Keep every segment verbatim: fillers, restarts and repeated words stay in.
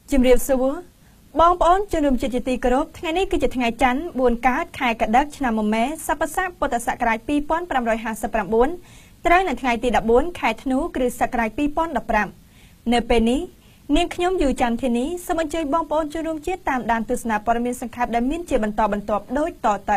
ជំរាបសួរបងប្អូនជនរួមជាតិជាទីគោរពថ្ងៃនេះគឺជាថ្ងៃច័ន្ទបួនកើតខែកដិកឆ្នាំមមែសប្បុរសពុទ្ធសករាជពីរពាន់ប្រាំរយហាសិបប្រាំបួនត្រូវនៅថ្ងៃទីដប់បួនខែធ្នូគ្រិស្តសករាជពីរពាន់ដប់ប្រាំនៅពេលនេះនាងខ្ញុំយូច័ន្ទធានីសូមអញ្ជើញបងប្អូនជនរួមជាតិតាមដានទស្សនាព័ត៌មានសង្ខេបដែលមានជាបន្តបន្ទាប់ដូចតទៅ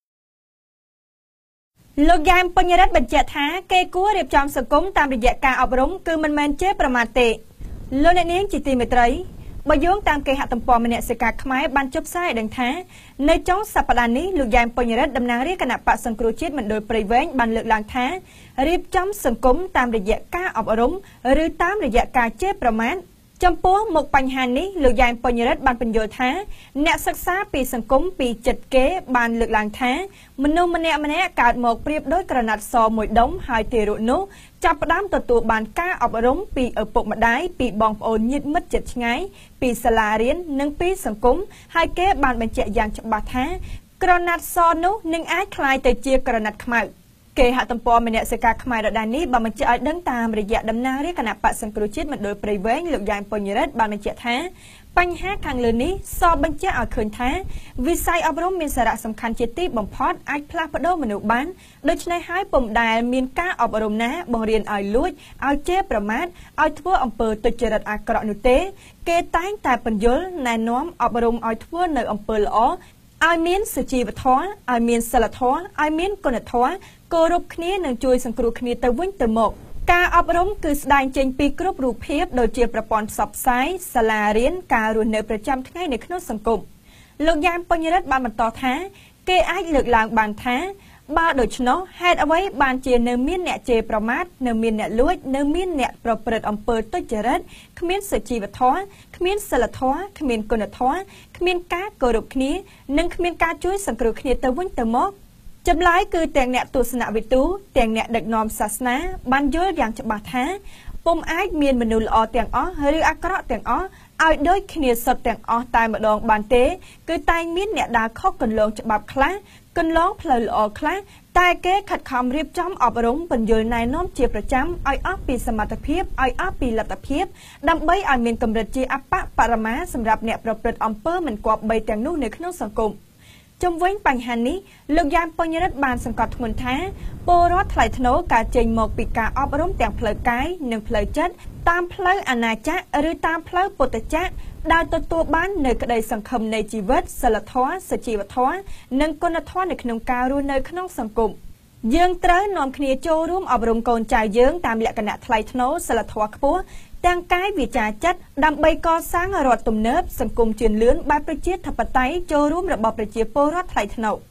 លោកយ៉ែមបញ្ញរិទ្ធបញ្ជាក់ថាគេគួររៀបចំសង្គមតាមរយៈការអប់រំគឺមិនមែនជាប្រមាថទេលោកអ្នកនាងជាទីមេត្រីបើយោងតាមគេហទំព័រមនសិការខ្មែរបានចុះផ្សាយដឹងថានៅចុងសប្តាហ៍នេះលោកយ៉ែមបញ្ញរិទ្ធតំណាងរាជគណៈបក្សសង្គ្រោះជាតិមណ្ឌលព្រៃវែងបានលើកឡើងថារៀបចំសង្គមតាមរយៈការអប់រំឬតាមរយៈការជេរប្រមាថចំពោះមុខបញ្ហានេះលោកយ៉ែមបញ្ញរិទ្ធបានបញ្យល់ថាអ្នកសិក្សាពីសង្គមពីចិត្តគេបានលើកឡើងថាមនុស្សម្នាក់ម្នាក់កើតមកប្រៀបដូចក្រណាត់សមួយដុំហើយទារកនោះចាប់ផ្ដើមទទួលបានការអប់រំពីឪពុកម្ដាយពីបងប្អូនញាតិមិត្តជិតឆ្ងាយពីសាលារៀននិងពីសង្គមហើយគេបានបញ្ជាក់យ៉ាងច្បាស់ថាក្រណាត់សនោះនឹងអាចคล้ายទៅជាក្រណាត់ខ្មៅគេហទំព័រមនសិការខ្មែរដដែលនេះបានបញ្ជាក់ឲ្យដឹងតាមរយៈតំណាងរាជគណៈបក្សសង្គ្រោះជាតិមណ្ឌលព្រៃវែងលោកយ៉ែមបញ្ញរិទ្ធបានបញ្ជាក់ថាបញ្ហាខាងលើនេះសបញ្ជាក់ឲ្យឃើញថាវិស័យអប់រំមានសារៈសំខាន់ជាទីបំផុតអាចផ្លាស់ប្ដូរមនុស្សបានដូច្នេះហើយពុំដែលមានការអប់រំណាបង្រៀនឲ្យលួចឲ្យជេរប្រមាថឲ្យធ្វើអំពើទុច្ចរិតអាក្រក់នោះទេគេតែងតែពន្យល់ណែនាំអប់រំឲ្យធ្វើនៅអំពើល្អឲ្យមានសុជីវធម៌ឲ្យមានសិលធម៌ឲ្យមានគុណធម៌គោរពគ្នានិងជួយសង្គ្រោះគ្នាទៅវិញទៅមកការអប់រំគឺស្ដែងចេញពីគ្រប់រូបភាពដូចជាប្រព័ន្ធផ្សព្វផ្សាយសាលារៀនការរស់នៅប្រចាំថ្ងៃនៅក្នុងសង្គមលោកយ៉ែមបញ្ញរិទ្ធបានបន្តថាគេអាចលើកឡើងបានថាបើដូច្នោះហេតុអ្វីបានជានៅមានអ្នកជេរប្រមាថនៅមានអ្នកលួចនៅមានអ្នកប្រព្រឹត្តអំពើទុច្ចរិតគ្មានសុជីវធម៌គ្មានសិលធម៌គ្មានគុណធម៌គ្មានការគោរពគ្នានិងគ្មានការជួយសង្គ្រោះគ្នាទៅវិញទៅមកចម្លើយគឺទាំងអ្នកទស្សនវិទូទាំងអ្នកដឹកនាំសាសនាបានយល់យ៉ាងច្បាស់ថាពុំអាចមានមនុស្សល្អទាំងអស់ឬអាក្រក់ទាំងអស់ឲ្យដូចគ្នាសុទ្ធទាំងអស់តែម្ដងបានទេគឺតែងមានអ្នកដើរខុសគន្លងច្បាប់ខ្លះគន្លងផ្លូវល្អខ្លះតែគេខិតខំរៀបចំអប់រំបញ្យល់ណែនាំជាប្រចាំឲ្យអស់ពីសមត្ថភាពឲ្យអស់ពីលទ្ធភាពដើម្បីឲ្យមានកម្រិតជាអបបរមាសម្រាប់អ្នកប្រព្រឹត្តអំពើមិនគប្បីទាំងនោះនៅក្នុងសង្គមជំវិញបញ្ហានេះលោកយ៉ែមបញ្ញរិទ្ធបានសង្កត់ធ្ងន់ថាពលរដ្ឋថ្លៃថ្នូរការចេញមកពីការអប់រំទាំងផ្លូវកាយនិងផ្លូវចិត្តតាមផ្លូវអាណាចក្រឬតាមផ្លូវពុទ្ធចក្រដែលទទួលបាននូវក្តីសង្ឃឹមនៃជីវិតសិលធម៌សុជីវធម៌និងគុណធម៌នៅក្នុងការរស់នៅក្នុងសង្គមយើងត្រូវនាំគ្នាចូលរួមអប់រំកូនចៅយើងតាមលក្ខណៈថ្លៃថ្នូរសិលធម៌ខ្ពស់ទាំងកាយវាចាចិត្តដើម្បីកសាងរដ្ឋទំនើបសង្គមជឿនលឿនបែបប្រជាធិបតេយ្យចូលរួមរបស់ប្រជាពលរដ្ឋថ្លៃថ្នូរ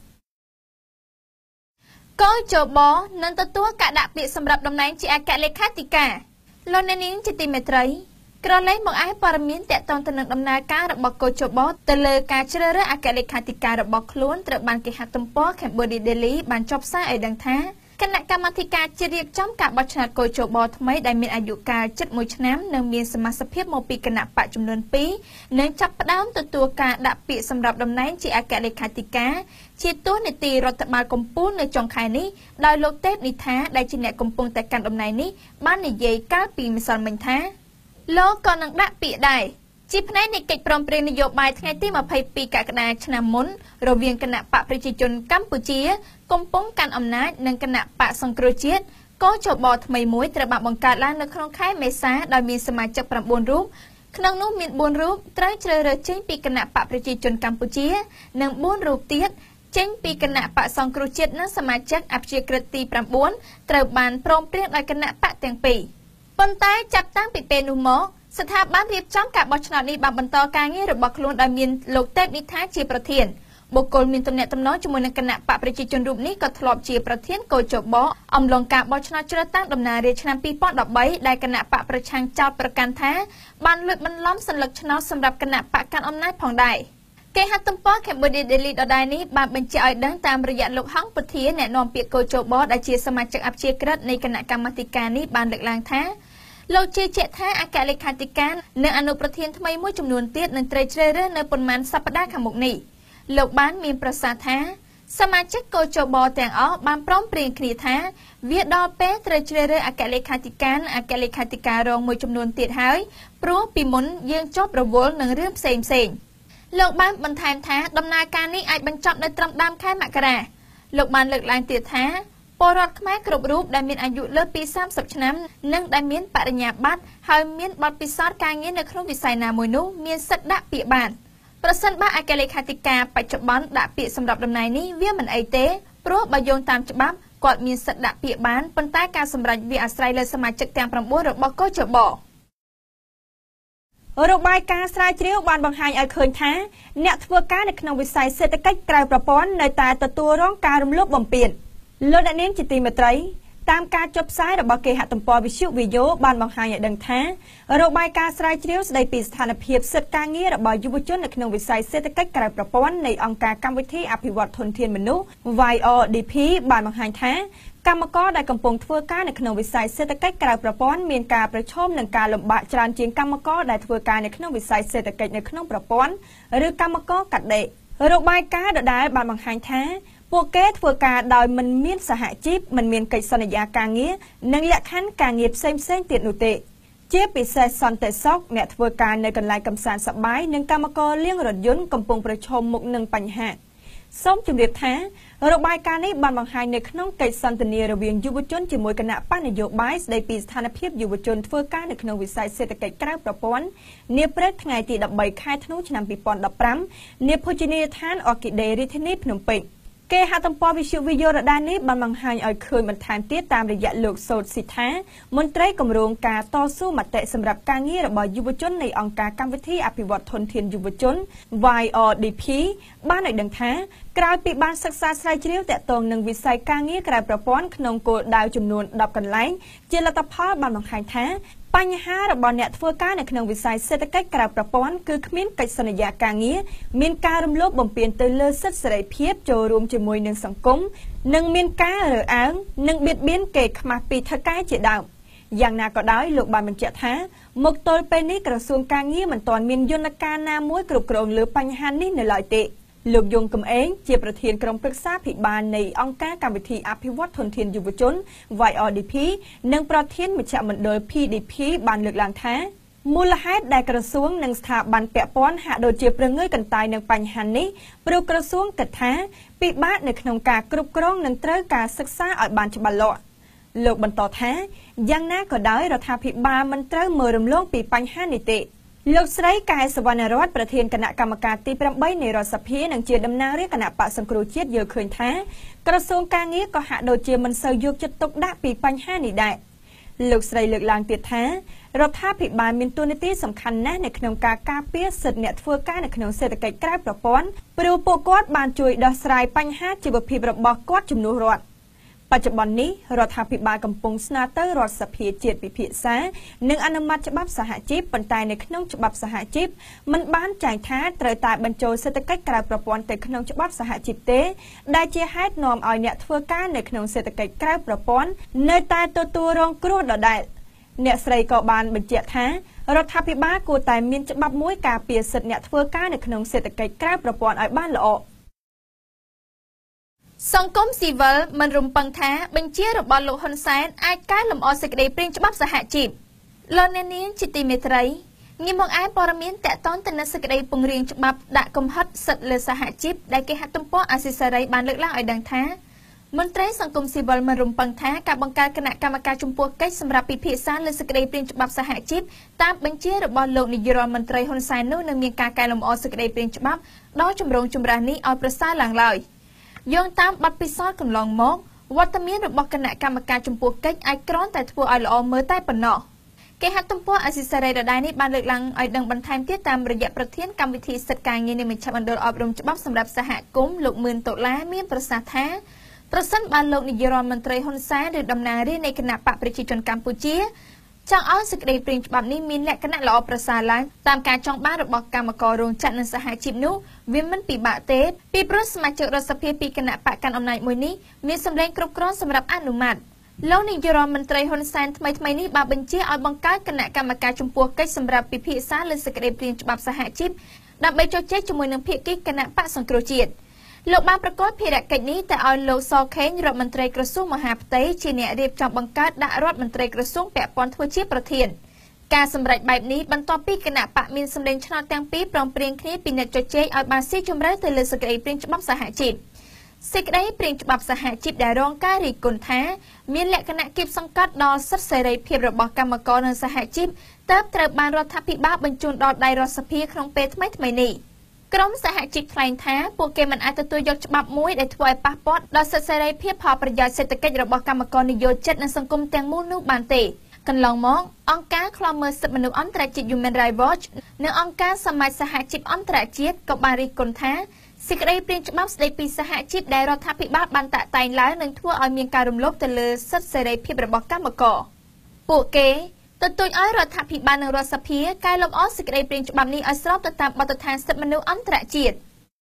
កោជបនឹងទទួលការដាក់ពាក្យសម្រាប់តំណែងជាអគ្គលេខាធិការលោកអ្នកនាងជាទីមេត្រីក្រឡេកមកឯព័ត៌មានតកតងទៅនឹងដំណើរការរបស់កោជបទៅលើការជ្រើសរើសអគ្គលេខាធិការរបស់ខ្លួនត្រូវបានគេហទំព័រ Cambodia Daily បានចុះផ្សាយឲ្យដឹងថាគណៈកម្មាធិការជាតិរៀបចំការបោះឆ្នោតកោជបថ្មីដែលមានអាយុកាលជិតមួយឆ្នាំនិងមានសមាជិកភាពមកពីគណៈបកចំនួនពីរនឹងចាប់ផ្ដើមទទួលការដាក់ពាក្យសម្រាប់តំណែងជាអគ្គលេខាធិការជាតួនាទីរដ្ឋបាលកម្ពុជានៅចុងខែនេះដោយលោកទេពនិថាដែលជាអ្នកកំពុងតែកាន់តំណែងនេះបាននិយាយកាលពីម្សិលមិញថាលោកក៏នឹងដាក់ពាក្យដែរជាផ្នែកនៃកិច្ចព្រមព្រៀងនយោបាយថ្ងៃទីម្ភៃពីរកក្កដាឆ្នាំមុនរវាងគណៈបកប្រជាជនកម្ពុជាកំពុងកាន់អំណាចនិងគណៈបកសង្គ្រោះជាតិកោជបថ្មីមួយត្រូវបានបង្កើតឡើងនៅក្នុងខែមេសាដោយមានសមាជិកប្រាំបួនរូបក្នុងនោះមានបួនរូបត្រូវជ្រើសរើសចេញពីគណៈបកប្រជាជនកម្ពុជានិងបួនរូបទៀតចេញពីគណៈបកសង្គ្រោះជាតិនិងសមាជិកអព្យាក្រឹតទីប្រាំបួនត្រូវបានព្រមព្រៀងដោយគណៈបកទាំងពីរប៉ុន្តែចាប់តាំងពីពេលនោះមកស្ថាប័នរៀបចំការបោះឆ្នោតនេះបានបន្តការងាររបស់ខ្លួនដោយមានលោកទេពនិថាជាប្រធានបុគ្គលមានទំនាក់ទំនងជាមួយនឹងគណៈបកប្រជាជនរូបនេះក៏ធ្លាប់ជាប្រធានកោជបអំឡុងការបោះឆ្នោតជ្រើសតាំងតំណាងរាស្ត្រឆ្នាំពីរពាន់ដប់បីដែលគណៈបកប្រឆាំងចោទប្រកាន់ថាបានលួចបន្លំសัญลักษณ์ឆ្នោតសម្រាប់គណៈបកកាន់អំណាចផងដែរគេហទំព័រ Cambodia Daily ដដែលនេះបានបញ្ជាក់ឲ្យដឹងតាមរយៈលោកហងពុធាអ្នកនាំពាក្យកោជបដែលជាសមាជិកអព្យាក្រឹតនៃគណៈកម្មាធិការនេះបានលើកឡើងថាលោកជឿជាក់ថាអគ្គលេខាធិការនិងអនុប្រធានថ្មីមួយចំនួនទៀតនឹងត្រូវជ្រើសរើសនៅប៉ុន្មានសប្តាហ៍ខាងមុខនេះលោកបានមានប្រសាសន៍ថាសមាជិកកោជបទាំងអស់បានព្រមព្រៀងគ្នាថាវាដល់ពេលត្រូវជ្រើសរើសអគ្គលេខាធិការអគ្គលេខាធិការរងមួយចំនួនទៀតហើយព្រោះពីមុនយើងជាប់រវល់នឹងរឿងផ្សេងផ្សេងលោកបានបន្ថែមថាដំណើរការនេះអាចបញ្ចប់នៅត្រឹមដើមខែមករាលោកបានលើកឡើងទៀតថាពលរដ្ឋខ្មែរគ្រប់រូបដែលមានអាយុលើសពីសាមសិបឆ្នាំនិងដែលមានបរិញ្ញាបត្រហើយមានបទពិសោធន៍ការងារនៅក្នុងវិស័យណាមួយនោះមានសិទ្ធិដាក់ពាក្យបានប្រសិនបើអគ្គលេខាធិការបច្ចុប្បន្នដាក់ពាក្យសម្រាប់តំណែងនេះវាមិនអីទេព្រោះបើយោងតាមច្បាប់គាត់មានសិទ្ធិដាក់ពាក្យបានប៉ុន្តែការសម្រេចវាអាស្រ័យលើសមាជិកទាំងប្រាំបួនរបស់កោជបរបាយការណ៍ស្រាវជ្រាវបានបង្ហាញឲ្យឃើញថាអ្នកធ្វើការនៅក្នុងវិស័យសេដ្ឋកិច្ចក្រៅប្រព័ន្ធនៅតែទទួលរងការរំលោភបំពានលោកអ្នកនាងជាទីមេត្រីតាមការចុះផ្សាយរបស់គេហទំព័រវិទ្យុវីដេអូបានបង្ហាញឲ្យដឹងថារបាយការណ៍ស្រាវជ្រាវស្ដីពីស្ថានភាពសិទ្ធិការងាររបស់យុវជននៅក្នុងវិស័យសេដ្ឋកិច្ចក្រៅប្រព័ន្ធនៃអង្គការកម្មវិធីអភិវឌ្ឍធនធានមនុស្ស Y R D P បានបង្ហាញថាកម្មករដែលកំពុងធ្វើការនៅក្នុងវិស័យសេដ្ឋកិច្ចក្រៅប្រព័ន្ធមានការប្រឈមនឹងការលំបាកច្រើនជាងកម្មករដែលធ្វើការនៅក្នុងវិស័យសេដ្ឋកិច្ចនៅក្នុងប្រព័ន្ធឬកម្មករកាត់ដេករបាយការណ៍ដដែលបានបង្ហាញថាពួកគេធ្វើការដោយមិនមានសហជីពមិនមានកិច្ចសន្យាការងារនិងលក្ខខណ្ឌការងារផ្សេងផ្សេងទៀតនោះទេជាពិសេសសន្តិសុខអ្នកធ្វើការនៅកន្លែងកំសាន្តសប្បាយនិងកម្មករលាងរថយន្តកំពុងប្រឈមមុខនឹងបញ្ហាសូមជម្រាបថារបាយការណ៍នេះបានបង្ហាញនៅក្នុងកិច្ចសន្ទនារវាងយុវជនជាមួយគណៈបញ្ញនយោបាយស្ដីពីស្ថានភាពយុវជនធ្វើការនៅក្នុងវិស័យសេដ្ឋកិច្ចក្រៅប្រព័ន្ធនាព្រឹកថ្ងៃទីដប់បីខែធ្នូឆ្នាំពីរពាន់ដប់ប្រាំនាភោជនីយដ្ឋានអគិដេរាជធានីភ្នំពេញគេហទំព័រវិទ្យុវីដេអូរដានេះបានបង្ហាញឲ្យឃើញបន្ថែមទៀតតាមរយៈលោកសូតស៊ីថាមន្ត្រីគម្រោងការតស៊ូមតិសម្រាប់ការងាររបស់យុវជននៃអង្គការកម្មវិធីអភិវឌ្ឍធនធានយុវជន Y R D P បានឲ្យដឹងថាក្រោយពីបានសិក្សាស្រាវជ្រាវទាក់ទងនឹងវិស័យការងារក្រៅប្រព័ន្ធក្នុងគោលដៅចំនួនដប់កន្លែងជាលទ្ធផលបានបង្ហាញថាបញ្ហារបស់អ្នកធ្វើការនៅក្នុងវិស័យសេដ្ឋកិច្ចក្រៅប្រព័ន្ធគឺគ្មានកិច្ចសន្យាការងារមានការរំលោភបំពានទៅលើសិទ្ធិសេរីភាពចូលរួមជាមួយនឹងសង្គមនិងមានការរើសអើងនិងបៀតបៀនគេខ្មាស់ពីថៅកែជាដើមយ៉ាងណាក៏ដោយលោកបានបញ្ជាក់ថាមកទល់ពេលនេះក្រសួងការងារមិនទាន់មានយន្តការណាមួយគ្រប់គ្រងលើបញ្ហានេះនៅឡើយទេលោកយងកំឯងជាប្រធានក្រុមប្រឹក្សាភិបាលនៃអង្គការកម្មវិធីអភិវឌ្ឍធនធានយុវជន Y R D P និងប្រធានមជ្ឈមណ្ឌល P D P បានលើកឡើងថាមូលហេតុដែលក្រសួងនិងស្ថាប័នពាក់ព័ន្ធហាក់ដូចជាប្រងើយកន្តើយនឹងបញ្ហានេះព្រោះក្រសួងគិតថាពិបាកនៅក្នុងការគ្រប់គ្រងនិងត្រូវការសិក្សាឲ្យបានច្បាស់លាស់លោកបន្តថាយ៉ាងណាក៏ដោយរដ្ឋាភិបាលមិនត្រូវមើលរំលងពីបញ្ហានេះទេលោកស្រីកែសវណ្ណរតប្រធានគណៈកម្មការទីប្រាំបីនៃរដ្ឋសភានិងជាតំណាងរាជគណៈបក្សសង្គ្រោះជាតិយល់ឃើញថាក្រសួងការងារក៏ហាក់ដូចជាមិនសូវយកចិត្តទុកដាក់ពីបញ្ហានេះដែរលោកស្រីលើកឡើងទៀតថារដ្ឋាភិបាលមានតួនាទីសំខាន់ណាស់នៅក្នុងការការពារសិទ្ធិអ្នកធ្វើការនៅក្នុងសេដ្ឋកិច្ចក្រៅប្រព័ន្ធព្រោះពួកគាត់បានជួយដោះស្រាយបញ្ហាជីវភាពរបស់គាត់ជំនួសរដ្ឋបច្ចុប្បន្ននេះរដ្ឋាភិបាលកំពុងស្នើទៅរដ្ឋសភាជាតិពិភាក្សានិងអនុម័តច្បាប់សហជីពប៉ុន្តែនៅក្នុងច្បាប់សហជីពមិនបានចែងថាត្រូវតែបញ្ចូលសេដ្ឋកិច្ចក្រៅប្រព័ន្ធទៅក្នុងច្បាប់សហជីពទេដែលជាហេតុនាំឲ្យអ្នកធ្វើការនៅក្នុងសេដ្ឋកិច្ចក្រៅប្រព័ន្ធនៅតែទទួលរងគ្រោះដដែលអ្នកស្រីក៏បានបញ្ជាក់ថារដ្ឋាភិបាលគួរតែមានច្បាប់មួយការពារសិទ្ធិអ្នកធ្វើការនៅក្នុងសេដ្ឋកិច្ចក្រៅប្រព័ន្ធឲ្យបានល្អសង្គមស៊ីវិលមិនរំពឹងថាបញ្ជារបស់លោកហ៊ុនសែនអាចកែលម្អសេចក្តីព្រាងច្បាប់សហជីពលោកអ្នកនាងជាទីមេត្រីងាកមកឯព័ត៌មានតកតងទៅនឹងសេចក្តីពង្រៀងច្បាប់ដាក់កំហិតសិទ្ធិលើសហជីពដែលគេហទំព័រអាស៊ីសេរីបានលើកឡើងឲ្យដឹងថាមន្ត្រីសង្គមស៊ីវិលមិនរំពឹងថាការបង្កើតគណៈកម្មការចំពោះកិច្ចសម្រាប់ពិភាក្សាលើសេចក្តីព្រាងច្បាប់សហជីពតាមបញ្ជារបស់លោកនាយរដ្ឋមន្ត្រីហ៊ុនសែននោះនឹងមានការកែលម្អសេចក្តីព្រាងច្បាប់ដ៏ចម្រូងចម្រាសនេះឲ្យប្រសើរឡើងឡើយយោងតាមបទពិសោធន៍កន្លងមកវត្តមានរបស់គណៈកម្មការចំពោះកិច្ចអាចគ្រាន់តែធ្វើឲ្យល្អមើលតែប៉ុណ្ណោះគេហទំព័រអាស៊ីសេរីដដែលនេះបានលើកឡើងឲ្យដឹងបន្ថែមទៀតតាមរយៈប្រធានកម្មវិធីសិទ្ធិការងារនៃមជ្ឈមណ្ឌលអប់រំច្បាប់សម្រាប់សហគមន៍លោកមឿនដុល្លារមានប្រសាសន៍ថាប្រសិនបើលោកនាយរដ្ឋមន្ត្រីហ៊ុនសែនឬតំណាងរាស្ត្រនៃគណៈបកប្រជាជនកម្ពុជាចង់ឲ្យសេចក្តីព្រាងច្បាប់នេះមានលក្ខណៈល្អប្រសើរឡើងតាមការចង់បានរបស់កម្មកររោងចក្រនិងសហជីពនោះវាមិនពិបាកទេពីព្រោះសមាជិករដ្ឋសភាពីគណៈបកកាន់អំណាចមួយនេះមានសម្លេងគ្រប់គ្រាន់សម្រាប់អនុម័តលោកនាយរដ្ឋមន្ត្រីហ៊ុនសែនថ្មីថ្មីនេះបានបញ្ជាឲ្យបង្កើតគណៈកម្មការចំពោះកិច្ចសម្រាប់ពិភាក្សាលើសេចក្តីព្រាងច្បាប់សហជីពដើម្បីជជែកជាមួយនឹងភាគីគណៈបកសង្គ្រោះជាតិលោកបានប្រកាសភារកិច្ចនេះតែឲ្យលោកសខេងរដ្ឋមន្ត្រីក្រសួងមហាផ្ទៃជាអ្នករៀបចំបង្កើតដាក់រដ្ឋមន្ត្រីក្រសួងពាក់ព័ន្ធធ្វើជាប្រធានការសម្រេចបែបនេះបន្ទាប់ពីគណៈបកមានសម្លេងឆ្នោតទាំងពីរព្រមព្រៀងគ្នាពិនិត្យជជែកឲ្យបានស៊ីជម្រៅទៅលើសេចក្តីព្រាងច្បាប់សហជីពសេចក្តីព្រាងច្បាប់សហជីពដែលរងការរិះគន់ថាមានលក្ខណៈគៀបសង្កត់ដល់សិទ្ធិសេរីភាពរបស់កម្មករនិងសហជីពទើបត្រូវបានរដ្ឋាភិបាលបញ្ជូនដល់ដៃរដ្ឋសភាក្នុងពេលថ្មីៗនេះក្រមសហជីពថ្លែងថាពួកគេមិនអាចទទួលយកច្បាប់មួយដែលធ្វើឲ្យប៉ះពាល់ដល់សិទ្ធិសេរីភាពផលប្រយោជន៍សេដ្ឋកិច្ចរបស់កម្មករនិយោជិតនិងសង្គមទាំងមូលនោះបានទេកន្លងមកអង្គការឃ្លាំមើលសិទ្ធិមនុស្សអន្តរជាតិ Human Rights Watch និងអង្គការសមាជសហជីពអន្តរជាតិក៏បានរិះគន់ថាសេចក្តីព្រាងច្បាប់ស្តីពីសហជីពដែលរដ្ឋាភិបាលបានតាក់តែងឡើងនឹងធ្វើឲ្យមានការរំលោភទៅលើសិទ្ធិសេរីភាពរបស់កម្មករពួកគេទទូចឲ្យរដ្ឋាភិបាលនិងរដ្ឋសភាកែលម្អសេចក្តីព្រាងច្បាប់នេះឲ្យស្របទៅតាមបទដ្ឋានសិទ្ធិមនុស្សអន្តរជាតិ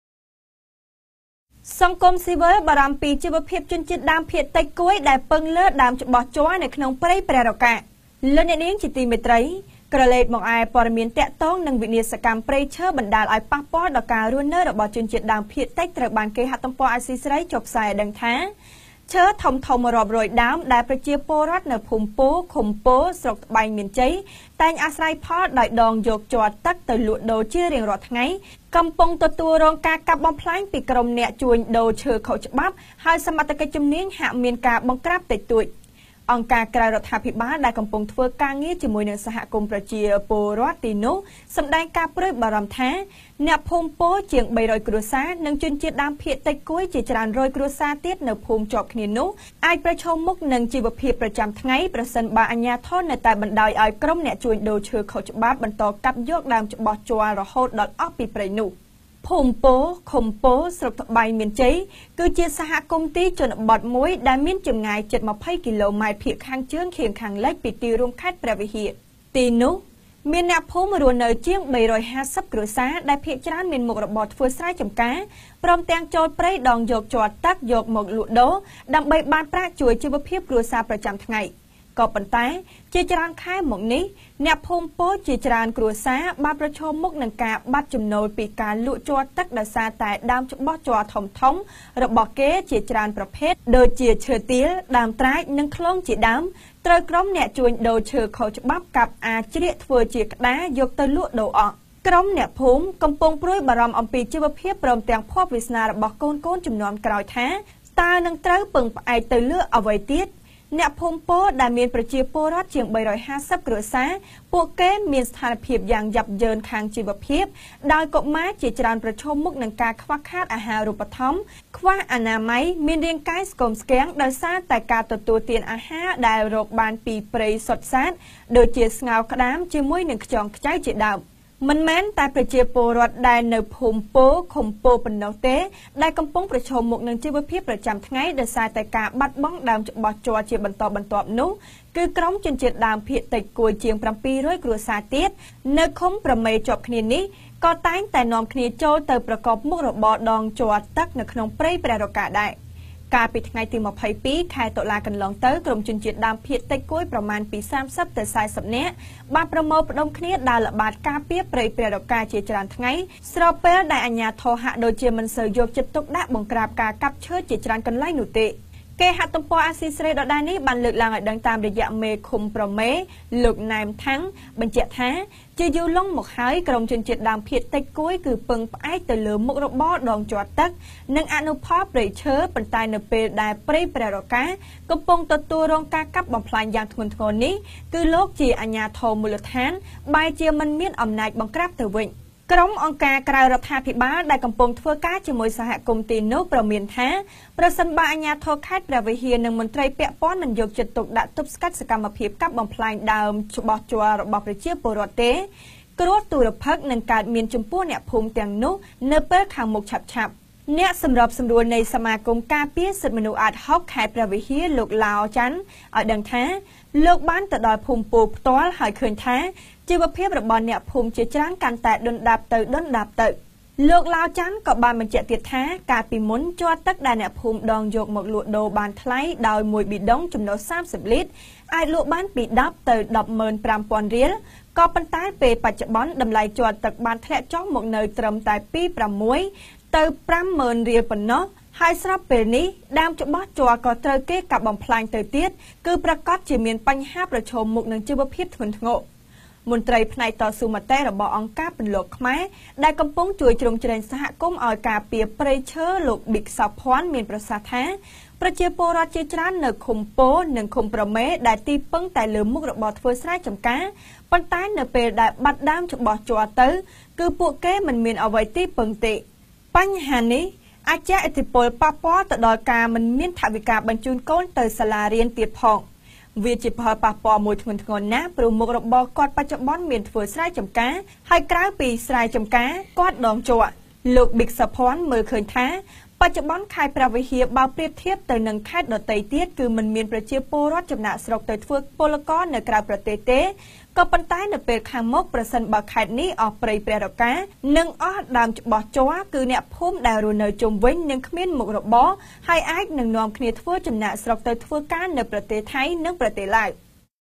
សង្គមស៊ីវិលបារម្ភពីជីវភាពជនជាតិដើមភាគតិចគួយដែលពឹងលើដើមច្បោះជ័រនៅក្នុងព្រៃព្រះរកាលោកអ្នកនាងជាទីមេត្រីក្រឡេកមកឯព័ត៌មានតាក់ទងនឹងវិនាសកម្មព្រៃឈើបណ្ដាលឲ្យប៉ះពាល់ដល់ការរស់នៅរបស់ជនជាតិដើមភាគតិចត្រូវបានគេហទំព័រអាស៊ីសេរីចុះផ្សាយដឹងថាឈើធំធំរាប់រយដើមដែលប្រជាពលរដ្ឋនៅភូមិពោឃុំពោស្រុកត្បែងមានជ័យតែងអាស្រ័យផលដោយដងយកជ័រទឹកទៅលក់ដូរជារៀងរាល់ថ្ងៃកំពុងទទួលរងការកាប់បំផ្លាញពីក្រុមអ្នកជួញដូរឈើខុសច្បាប់ហើយសមត្ថកិច្ចជំនាញហាក់មានការបង្ក្រាបតិចតួចអង្គការក្រៅរដ្ឋាភិបាលដែលកំពុងធ្វើការងារជាមួយនឹងសហគមន៍ប្រជាពលរដ្ឋទីនោះសម្ដែងការព្រួយបារម្ភថាអ្នកភូមិពោជាងបីរយគ្រួសារនិងជនជាតិដើមភាគតិចគួយជាច្រើនរយគ្រួសារទៀតនៅភូមិជាប់គ្នានោះអាចប្រឈមមុខនឹងជីវភាពប្រចាំថ្ងៃប្រសិនបើអាជ្ញាធរនៅតែបណ្ដោយឲ្យក្រុមអ្នកជួញដូរឈើខុសច្បាប់បន្តកាប់យកដើមច្បោះជ័ររហូតដល់អស់ពីព្រៃនោះភូមិពោឃុំពោស្រុកត្បែងមានជ័យគឺជាសហគមន៍ទីជនបទមួយដែលមានចម្ងាយជិតម្ភៃគីឡូម៉ែត្រភាគខាងជើងខៀងខាងលិចពីទីរួមខេត្តព្រះវិហារទីនោះមានអ្នកភូមិរស់នៅជាងបីរយហាសិបគ្រួសារដែលភាគច្រើនមានមុខរបរធ្វើស្រែចម្ការព្រមទាំងចូលព្រៃដងយកជ័រទឹកយកមកលក់ដូរដើម្បីបានប្រាក់ជួយជីវភាពគ្រួសារប្រចាំថ្ងៃក៏ប៉ុន្តែជាច្រើនខែមកនេះអ្នកភូមិពោជាច្រើនគ្រួសារបានប្រឈមមុខនឹងការបាត់ចំណូលពីការលក់ជ័រទឹកដោយសារតែដើមច្បោះជ័រធំធំរបស់គេជាច្រើនប្រភេទដូចជាឈើទាលដើមត្រាចនិងខ្លងជាដើមត្រូវក្រុមអ្នកជួញដូរឈើខុសច្បាប់កាប់អាជ្រៀកធ្វើជាក្តារយកទៅលក់ដូរអស់ក្រុមអ្នកភូមិកំពុងព្រួយបារម្ភអំពីជីវភាពព្រមទាំងភ័ព្វវាសនារបស់កូនកូនជំនាន់ក្រោយថាតើនឹងត្រូវពឹងផ្អែកទៅលើអ្វីទៀតអ្នកភូមិពោដែលមានប្រជាពលរដ្ឋជាងបីរយហាសិបគ្រួសារពួកគេមានស្ថានភាពយ៉ាងយ៉ាប់យ៉ឺនខាងជីវភាពដោយកុមារជាច្រើនប្រឈមមុខនឹងការខ្វះខាតអាហារូបត្ថម្ភខ្វះអនាម័យមានរាងកាយស្គមស្គាំងដោយសារតែការទទួលទានអាហារដែលរកបានពីព្រៃសុទ្ធសាធដូចជាស្ងោរក្តាមជាមួយនឹងខ្យងខ្ចៅជាដើមមិនមែនតែប្រជាពលរដ្ឋដែលនៅភូមិពោឃុំពោប៉ុណ្ណោះទេដែលកំពុងប្រឈមមុខនឹងជីវភាពប្រចាំថ្ងៃដោយសារតែការបាត់បង់ដើមច្បោះជ័រជាបន្តបន្ទាប់នោះគឺក្រុមជនជាតិដើមភាគតិចគួយជាងប្រាំពីររយគ្រួសារទៀតនៅឃុំប្រមេជាប់គ្នានេះក៏តែងតែនាំគ្នាចូលទៅប្រកបមុខរបរដងជ័រទឹកនៅក្នុងព្រៃព្រះរកាដែរកាលពីថ្ងៃទីម្ភៃពីរខែតុលាកន្លងទៅក្រុមជនជាតិដើមភាគតិចគួយប្រមាណពីសាមសិបទៅសែសិបនាក់បានប្រមូលផ្ដុំគ្នាដើរល្បាតការពារព្រៃព្រះរកាជាច្រើនថ្ងៃស្របពេលដែលអាជ្ញាធរហាក់ដូចជាមិនសូវយកចិត្តទុកដាក់បង្ក្រាបការកាប់ឈើជាច្រើនកន្លែងនោះទេគេហទំព័រអាស៊ីសេរីដដែលនេះបានលើកឡើងឲ្យដឹងតាមរយៈមេឃុំប្រមេលោកណែមថាំងបញ្ជាក់ថាជាយូរលង់មកហើយក្រុមជនជាតិដើមភាគតិចគួយគឺពឹងផ្អែកទៅលើមុខរបរដងជ័រទឹកនិងអនុផលព្រៃឈើប៉ុន្តែនៅពេលដែលព្រៃព្រះរកាកំពុងទទួលរងការកាប់បំផ្លាញយ៉ាងធ្ងន់ធ្ងរនេះគឺលោកជាអាជ្ញាធរមូលដ្ឋានបែរជាមិនមានអំណាចបង្ក្រាបទៅវិញក្រុមអង្គការក្រៅរដ្ឋាភិបាលដែលកំពុងធ្វើការជាមួយសហគមន៍ទីនោះប្រមានថាប្រសិនបើអាជ្ញាធរខេត្តព្រះវិហារនិងមន្ត្រីពាក់ព័ន្ធមិនយកចិត្តទុកដាក់ទប់ស្កាត់សកម្មភាពកាប់បំផ្លាញដើមច្បោះជ័ររបស់ប្រជាពលរដ្ឋទេគ្រោះទុរភិក្សនឹងកើតមានចំពោះអ្នកភូមិទាំងនោះនៅពេលខាងមុខឆាប់ឆាប់អ្នកសម្របសម្រួលនៃសមាគមការពារសិទ្ធិមនុស្សអាតហុកខេត្តព្រះវិហារលោកឡាវច័ន្ទឲ្យដឹងថាលោកបានទៅដល់ភូមិពោផ្ទាល់ហើយឃើញថាជីវភាពរបស់អ្នកភូមិជាច្រើនកាន់តែដុនដាបទៅដុនដាបទៅលោកឡាវច័ន្ទក៏បានបញ្ជាក់ទៀតថាកាលពីមុនជ័រទឹកដែលអ្នកភូមិដងយកមកលក់ដូរបានថ្លៃដោយមួយប៊ីដុងចំណូលសាមសិបលីត្រអាចលក់បានពីដប់ទៅដប់ម៉ឺនប្រាំពាន់រៀលក៏ប៉ុន្តែពេលបច្ចុប្បន្នតម្លៃជ័រទឹកបានធ្លាក់ចុះមកនៅត្រឹមតែពីប្រាំមួយទៅទៅប្រាំម៉ឺនរៀលប៉ុណ្ណោះហើយស្រាប់ពេលនេះដើមច្បោះជ័រក៏ត្រូវគេកាប់បំផ្លាញទៅទៀតគឺប្រកាសជាមានបញ្ហាប្រឈមមុខនឹងជីវភាពធ្ងន់ធ្ងរមន្ត្រីផ្នែកតស៊ូមតិរបស់អង្គការពន្លកខ្មែរដែលកំពុងជួយជ្រោមជ្រែងសហគមន៍ឲ្យការពារព្រៃឈើលោកប៊ីកសោភ័ណ្ឌមានប្រសាសន៍ថាប្រជាពលរដ្ឋជាច្រើននៅឃុំពោនិងឃុំប្រមេដែលទីពឹងតែលើមុខរបរធ្វើស្រែចម្ការប៉ុន្តែនៅពេលដែលបាត់ដើមច្បោះជ័រទៅគឺពួកគេមិនមានអ្វីទីពឹងទេបញ្ហានេះអាចជះឥទ្ធិពលប៉ះពាល់ទៅដល់ការមិនមានថវិកាបញ្ជូនកូនទៅសាលារៀនទៀតផងវាជាផលប៉ះពាល់មួយធ្ងន់ធ្ងរណាស់ព្រោះមុខរបរគាត់បច្ចុប្បន្នមានធ្វើស្រែចម្ការហើយក្រៅពីស្រែចម្ការគាត់ដងជ័រលោកប៊ីកសោភ័ណ្ឌមើលឃើញថាបច្ចុប្បន្នខេត្តព្រះវិហារបើប្រៀបធៀបទៅនឹងខេត្តដទៃទៀតគឺមិនមានប្រជាពលរដ្ឋចំណាក់ស្រុកទៅធ្វើពលករនៅក្រៅប្រទេសទេក៏ប៉ុន្តែនៅពេលខាងមុខប្រសិនបើខេត្តនេះអស់ព្រៃព្រះរកានិងអស់ដើមច្បោះជ័រគឺអ្នកភូមិដែលរស់នៅជុំវិញនឹងគ្មានមុខរបរហើយអាចនឹងនាំគ្នាធ្វើចំណាក់ស្រុកទៅធ្វើការនៅប្រទេសថៃនិងប្រទេសឡាវ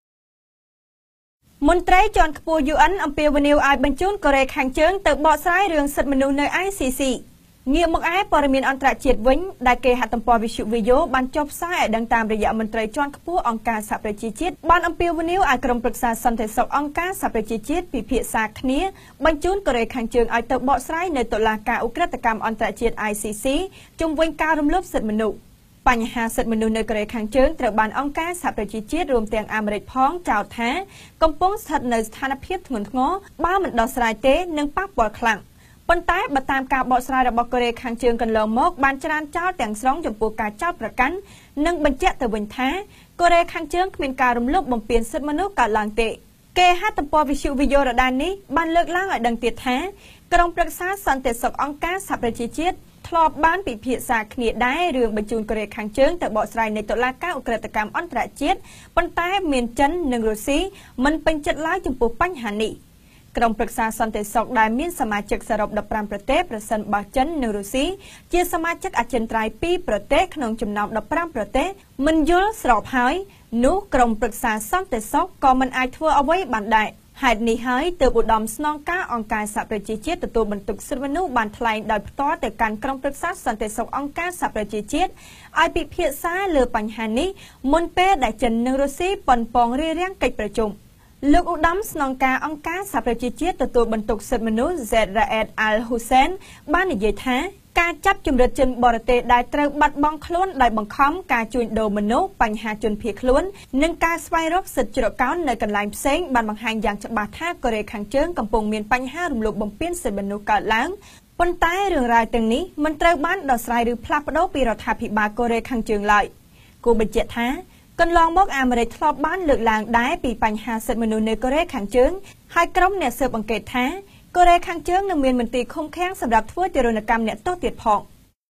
មន្ត្រីជាន់ខ្ពស់ យូ អិន អំពាវនាវឲ្យបញ្ជូនកូរ៉េខាងជើងទៅបកស្រាយរឿងសិទ្ធិមនុស្សនៅ ไอ ซี ซีងាកមកឯព័ត៌មានអន្តរជាតិវិញដែលគេហទំព័រវិទ្យុវីដេអូបានចុះផ្សាយឲ្យដឹងតាមរយៈមន្ត្រីជាន់ខ្ពស់អង្គការសហប្រជាជាតិបានអំពាវនាវឲ្យក្រុមប្រឹក្សាសន្តិសុខអង្គការសហប្រជាជាតិពិភាក្សាគ្នាបញ្ជូនកូរ៉េខាងជើងឲ្យទៅបកស្រាយនៅតុលាការឧក្រិដ្ឋកម្មអន្តរជាតិ ไอ ซี ซี ជុំវិញការរំលោភសិទ្ធិមនុស្សបញ្ហាសិទ្ធិមនុស្សនៅកូរ៉េខាងជើងត្រូវបានអង្គការសហប្រជាជាតិរួមទាំងអាមេរិកផងចោទថាកំពុងស្ថិតនៅស្ថានភាពធ្ងន់ធ្ងរបើមិនដោះស្រាយទេនឹងប៉ះពាល់ខ្លាំងប៉ុន្តែបើតាមការបកស្រាយរបស់កូរ៉េខាងជើងកន្លងមកបានច្រានចោលទាំងស្រុងចំពោះការចោទប្រកាន់និងបញ្ជាក់ទៅវិញថាកូរ៉េខាងជើងគ្មានការរំលោភបំពានសិទ្ធិមនុស្សកើតឡើងទេគេហទំព័រវិទ្យុវីដេអូរដាននេះបានលើកឡើងឲ្យដឹងទៀតថាក្រុមប្រឹក្សាសន្តិសុខអង្គការសហប្រជាជាតិធ្លាប់បានពិភាក្សាគ្នាដែររឿងបញ្ជូនកូរ៉េខាងជើងទៅបកស្រាយនៅតុលាការឧក្រិដ្ឋកម្មអន្តរជាតិប៉ុន្តែមានចិននិងរុស្ស៊ីមិនពេញចិត្តឡើយចំពោះបញ្ហានេះក្រុមប្រឹក្សាសន្តិសុខដែលមានសមាជិកសរុបដប់ប្រាំប្រទេសប្រសិនបើចិននិងរុស្ស៊ីជាសមាជិកអចិន្ត្រៃយ៍ពីរប្រទេសក្នុងចំណោមដប់ប្រាំប្រទេសមិនយល់ស្របហើយនោះក្រុមប្រឹក្សាសន្តិសុខក៏មិនអាចធ្វើអ្វីបានដែរហេតុនេះហើយទើបឧត្តមស្នងការអង្គការសហប្រជាជាតិទទួលបន្ទុកសិទ្ធិមនុស្សបានថ្លែងដោយផ្ទាល់ទៅកាន់ក្រុមប្រឹក្សាសន្តិសុខអង្គការសហប្រជាជាតិឲ្យពិភាក្សាលើបញ្ហានេះមុនពេលដែលចិននិងរុស្ស៊ីប៉ុនប៉ងរារាំងកិច្ចប្រជុំលោកឧត្តមស្នងការអង្គការសហប្រជាជាតិទទួលបន្ទុកសិទ្ធិមនុស្ស Zaid Raed Al Hussein បាននិយាយថាការចាប់ជំរិតជនបរទេសដែលត្រូវបាត់បង់ខ្លួនដោយបង្ខំការជួញដូរមនុស្សបញ្ហាជនភៀសខ្លួននិងការស្វែងរកសិទ្ធិជ្រកកោននៅកន្លែងផ្សេងបានបង្ហាញយ៉ាងច្បាស់ថាកូរ៉េខាងជើងកំពុងមានបញ្ហារំលោភបំពានសិទ្ធិមនុស្សកើតឡើងប៉ុន្តែរឿងរ៉ាវទាំងនេះមិនត្រូវបានដោះស្រាយឬផ្លាស់ប្ដូរពីរដ្ឋាភិបាលកូរ៉េខាងជើងឡើយគូបញ្ជាក់ថាកន្លងមកអាមេរិកធ្លាប់បានលើកឡើងដែរពីបញ្ហាសិទ្ធិមនុស្សនៅកូរ៉េខាងជើងហើយក្រុមអ្នកស៊ើបអង្កេតថាកូរ៉េខាងជើងនឹងមានមន្ទីរឃុំឃាំងសម្រាប់ធ្វើទារុណកម្មអ្នកទោសទៀតផង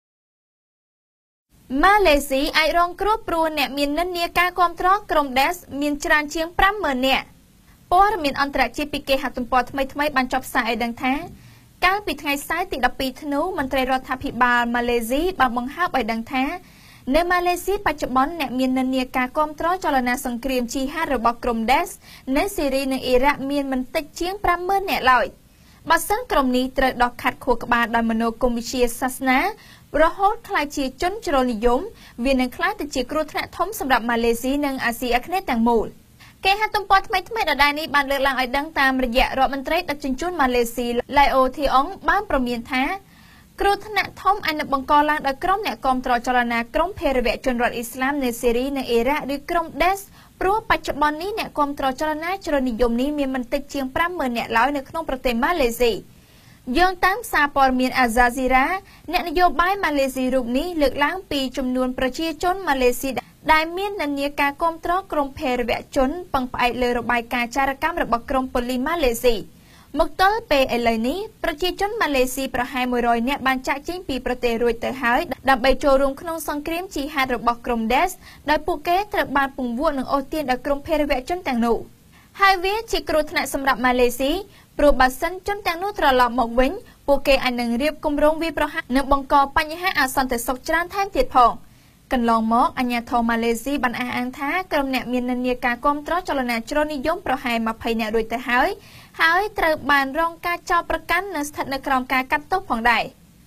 ម៉ាឡេស៊ីអាចរងគ្រោះព្រោះអ្នកមាននិន្នាការគាំទ្រក្រុម Daesh មានច្រើនជាងប្រាំម៉ឺននាក់ព័ត៌មានអន្តរជាតិពីគេហទំព័រថ្មីថ្មីបានចុះផ្សាយឲ្យដឹងថាកាលពីថ្ងៃសៅរ៍ទីដប់ពីរធ្នូមន្ត្រីរដ្ឋាភិបាលម៉ាឡេស៊ីបានបង្ហើបឲ្យដឹងថានៅម៉ាឡេស៊ីបច្ចុប្បន្នអ្នកមាននិន្នាការគាំទ្រចលនាសង្គ្រាមជីហាតរបស់ក្រុម Daesh នៅសេរីនិងអ៊ីរ៉ាក់មានមិនតិចជាងប្រាំម៉ឺននាក់ឡើយបើសិនក្រុមនេះត្រូវដោះខាត់ខួរក្បាលដោយមនោគមវិជ្ជាសាសនារហូតក្លាយជាជនជ្រុលនិយមវានឹងក្លាយទៅជាគ្រោះថ្នាក់ធំសម្រាប់ម៉ាឡេស៊ីនិងអាស៊ីអាគ្នេយ៍ទាំងមូលគេហទំព័រថ្មីថ្មីដដែលនេះបានលើកឡើងឲ្យដឹងតាមរយៈរដ្ឋមន្ត្រីដឹកជញ្ជូនម៉ាឡេស៊ីឡៃអូធីអុងបានប្រមានថាគ្រោះថ្នាក់ធំអាចនឹងបង្កឡើងដោយក្រុមអ្នកគាំទ្រចលនាក្រុមភេរវជនរដ្ឋអ៊ីស្លាមនៅសេរីនិងអ៊ីរ៉ាក់ឬក្រុម Daesh ព្រោះបច្ចុប្បន្ននេះអ្នកគាំទ្រចលនាជ្រុលនិយមនេះមានមិនតិចជាងប្រាំម៉ឺននាក់ឡើយនៅក្នុងប្រទេសម៉ាឡេស៊ីយោងតាមសារព័ត៌មានអាហ្សាស៊ីរ៉ាអ្នកនយោបាយម៉ាឡេស៊ីរូបនេះលើកឡើងពីចំនួនប្រជាជនម៉ាឡេស៊ីដែលមាននិន្នាការគាំទ្រក្រុមភេរវជនពឹងផ្អែកលើរបាយការណ៍ចារកម្មរបស់ក្រុមប៉ូលីសម៉ាឡេស៊ីមកទល់ពេលឥឡូវនេះប្រជាជនម៉ាឡេស៊ីប្រហែលមួយរយនាក់បានចាកចេញពីប្រទេសរួចទៅហើយដើម្បីចូលរួមក្នុងសង្គ្រាមជីហាតរបស់ក្រុម Daesh ដោយពួកគេត្រូវបានពង្វក់និងអូសទាញដោយក្រុមភេរវជនទាំងនោះហើយវាជាគ្រោះថ្នាក់សម្រាប់ម៉ាឡេស៊ីព្រោះបើសិនជនទាំងនោះត្រឡប់មកវិញពួកគេអាចនឹងរៀបគម្រោងវាយប្រហារនិងបង្កបញ្ហាអសន្តិសុខច្រើនថែមទៀតផងកន្លងមកអាជ្ញាធរម៉ាឡេស៊ីបានអះអាងថាក្រុមអ្នកមាននិន្នាការគាំទ្រចលនាជ្រុលនិយមប្រហែលម្ភៃនាក់រួចទៅហើយហើយត្រូវបានរងការចោទប្រកាន់និងស្ថិតនៅក្រោមការកាត់ទោសផងដែរ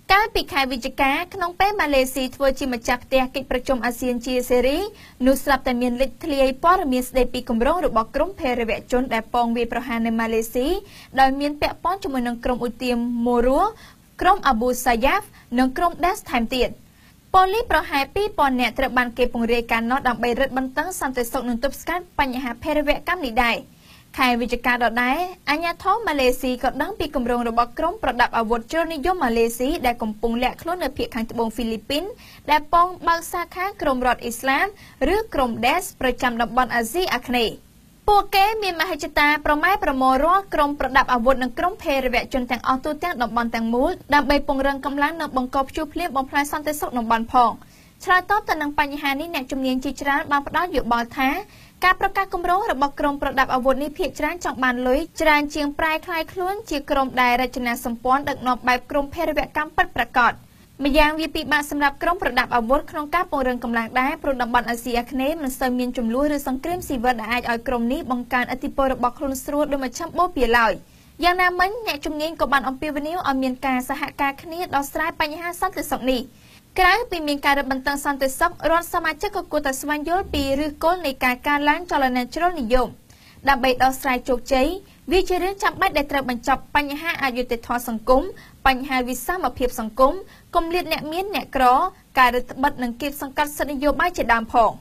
ការពីខែវិច្ឆិកាក្នុងពេលម៉ាឡេស៊ីធ្វើជាម្ចាស់ផ្ទះកិច្ចប្រជុំអាស៊ានជាសេរីនោះស្រាប់តែមានលេចធ្លាយព័ត៌មានស្ដីពីគម្រោងរបស់ក្រុមភេរវជនដែលពងវាយប្រហារនៅម៉ាឡេស៊ីដោយមានពាក់ព័ន្ធជាមួយនឹងក្រុមឧទាមម៉ូរ៉ូក្រុមអាប៊ូសាយ៉ាហ្វនិងក្រុមដាសថែមទៀតប៉ូលីសប្រហែលពីរពាន់នាក់ត្រូវបានគេពង្រាយការណោះដើម្បីរឹតបន្តឹងសន្តិសុខនិងទប់ស្កាត់បញ្ហាភេរវកម្មនេះដែរខែវិច្ឆិកាដដែលអាជ្ញាធរម៉ាឡេស៊ីក៏ដឹងពីគម្រោងរបស់ក្រុមប្រដាប់អាវុធជ្រុលនិយមម៉ាឡេស៊ីដែលកំពុងលាក់ខ្លួននៅភាគខាងត្បូងហ្វីលីពីនដែលពងបើកសាខាក្រុមរដ្ឋអ៊ីស្លាមឬក្រុម ដេស ប្រចាំតំបន់អាស៊ីអាគ្នេយ៍ពួកគេមានមហិច្ឆតាប្រម៉ែប្រមូលរាល់ក្រុមប្រដាប់អាវុធនិងក្រុមភេរវជនទាំងអស់ទូទាំងតំបន់ទាំងមូលដើម្បីពង្រឹងកម្លាំងនិងបង្កព្យុះភ្លៀងបំផ្លាញសន្តិសុខតំបន់ផងឆ្លើយតបទៅនឹងបញ្ហានេះអ្នកជំនាញជាច្រើនបានផ្ដល់យោបល់ថាការប្រកាសគម្រោងរបស់ក្រុមប្រដាប់អាវុធនេះភាគច្រើនចង់បានលុយច្រើនជាងប្រែคล้ายខ្លួនជាក្រុមដែលរចនាសម្ព័ន្ធដឹកនាំបែបក្រុមភេរវកម្មពិតប្រាកដម្យ៉ាងវាពិបាកសម្រាប់ក្រុមប្រដាប់អាវុធក្នុងការពង្រឹងកម្លាំងដែរព្រោះតំបន់អាស៊ីអាគ្នេយ៍មិនសូវមានចំនួនឬសង្គ្រាមស៊ីវិលដែលអាចឲ្យក្រុមនេះបង្កើនឥទ្ធិពលរបស់ខ្លួនស្រួលដោយមជ្ឈមបូព៌ាឡើយយ៉ាងណាមិញអ្នកជំនាញក៏បានអំពាវនាវឲ្យមានការសហការគ្នាដោះស្រាយបញ្ហាសន្តិសុខនេះក្រៅពីមានការរឹតបន្តឹងសន្តិសុខរដ្ឋសមាជិកក៏គួរតែស្វែងយល់ពីឫសគល់នៃការកើនឡើងចលនាជ្រុលនិយមដើម្បីដោះស្រាយជោគជ័យវាជារឿងចាំបាច់ដែលត្រូវបញ្ចប់បញ្ហាអយុត្តិធម៌សង្គមបញ្ហាវិសមភាពសង្គមគម្លាតអ្នកមានអ្នកក្រការរឹតបន្តឹងនិងគៀបសង្កត់សិទ្ធិនយោបាយជាដើមផង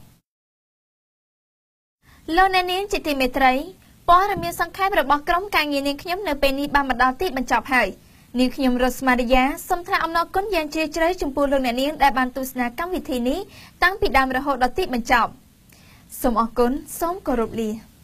លោកអ្នកនាងជាទីមេត្រីព័ត៌មានសង្ខេបរបស់ក្រុមការងារនាងខ្ញុំនៅពេលនេះបានមកដល់ទីបញ្ចប់ហើយនាងខ្ញុំរស់មារយាសូមថ្លែងអំណរគុណយ៉ាងជ្រាលជ្រៅចំពោះលោកអ្នកនាងដែលបានទស្សនាកម្មវិធីនេះតាំងពីដើមរហូតដល់ទីបញ្ចប់សូមអរគុណសូមគោរពលា